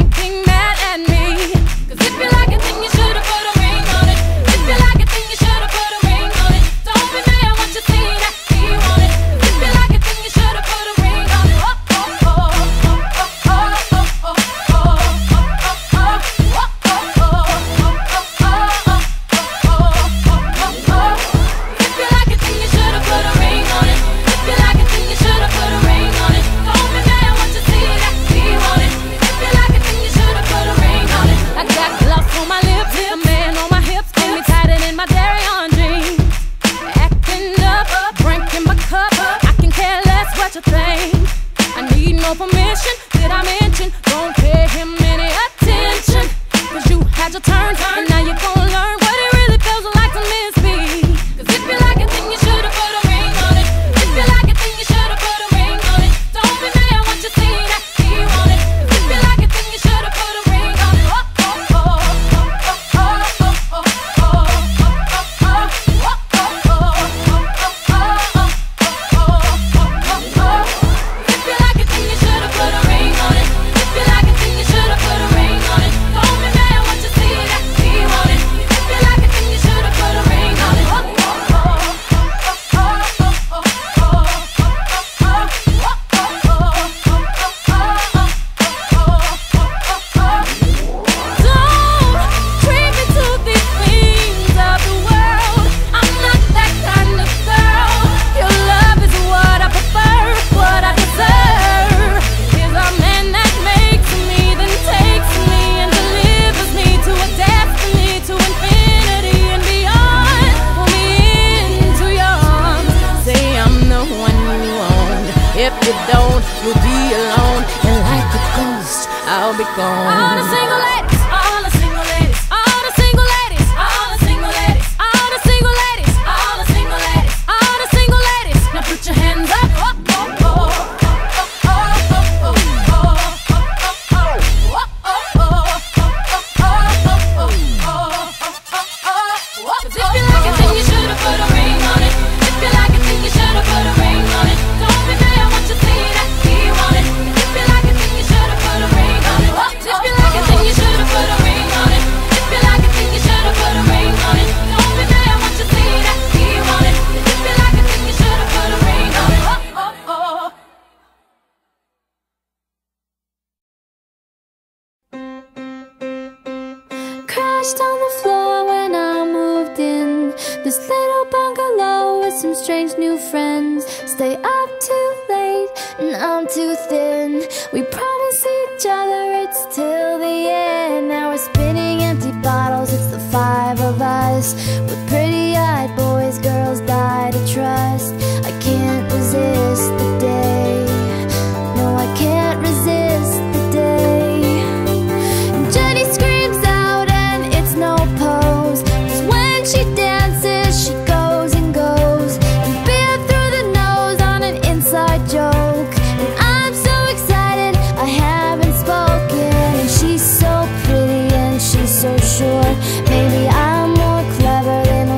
thinking mad at me. 'Cause if you like it, then you should've put a ring on it. If you like it, then you should've put a ring on it. Don't be mad once you see that he want it. 'Cause if you like it, then you should've put a ring on it. Oh, oh, oh, oh, oh, oh, oh, oh, oh, oh, oh, If you like it, then you should've put a ring on it. If you like it, then you should've put a ring on it. Don't be mad once you see that he want it. If you like it, then you should've put a ring on it. I got gloves on my lips, a man on my hips, got me tighter than my dairy on jeans. Acting up, drinking my cup, I can care less what you think. I need no permission, did I mention? Don't pay him any attention. 'Cause you had your turn, and now you're gonna learn what it really feels like to miss me. 'Cause if you like it, then you should've put a ring on it. If you like it, then you should've put a ring on it. Don't be mad once you see that he want it. 'Cause if you like it, then you should've put a ring on it. Oh, oh, oh, oh, oh, oh, oh, oh, oh, If you like it, then you should've put a ring on it. If you like it, then you should've put a ring on it. Don't be mad once you see that he want it. If you like it, then you should've put a ring on it. Don't treat me to these things of the world. I'm not that kind of girl. Your love is what I prefer, what I deserve. Is a man that makes me, then takes me and delivers me to a destiny, to infinity and beyond. Pull me into your arms, say I'm the one you want. If you don't, you'll be alone, and like a ghost, I'll be gone. All the single ladies, all the single ladies, all the single ladies, all the single ladies, all the single ladies, all the single ladies, all the single ladies. Now put your hands up. If you like it, then you should've put a ring on it. If you like it, then you should've put a ring on it. Don't be mad once you see that he want it. If you like it, then you should've put a ring on it. If you like it, then you should've put a ring on it. If you like it, then you should've put a ring on it. Don't be mad once you see that he want it. If you like it, then you should've put a ring on it. Crashed on the floor when I moved in this little bungalow with some strange new friends. Stay up too late and I'm too thin. We promise each other it's till the end. Now we're spinning empty bottles, it's the five of us, with pretty-eyed boys, girls die to trust. I can't resist the day. No, I can't resist the day. And Jenny screams out and it's no pose, 'cause when she dances she goes and goes, and beer through the nose on an inside joke. And I'm so excited I haven't spoken, and she's so pretty and she's so sure. Maybe I'm more clever than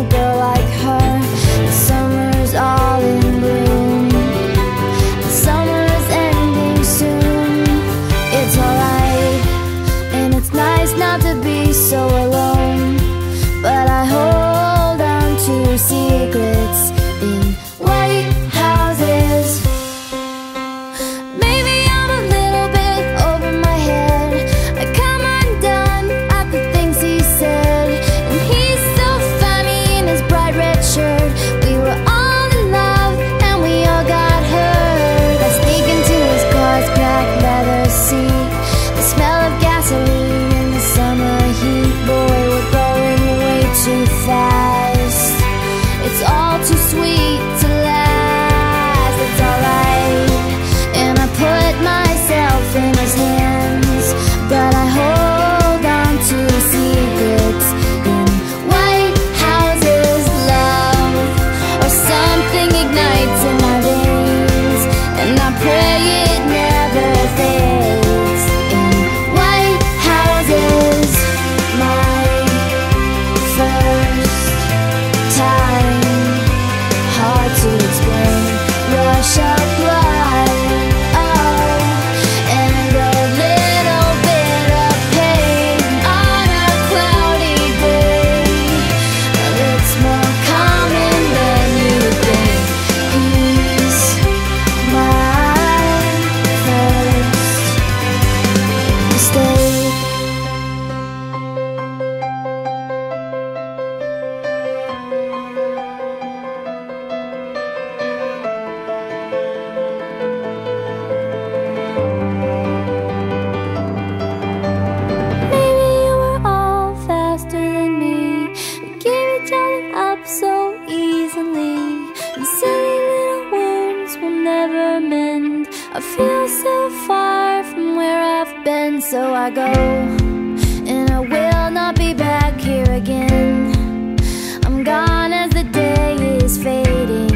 so I go, and I will not be back here again. I'm gone as the day is fading.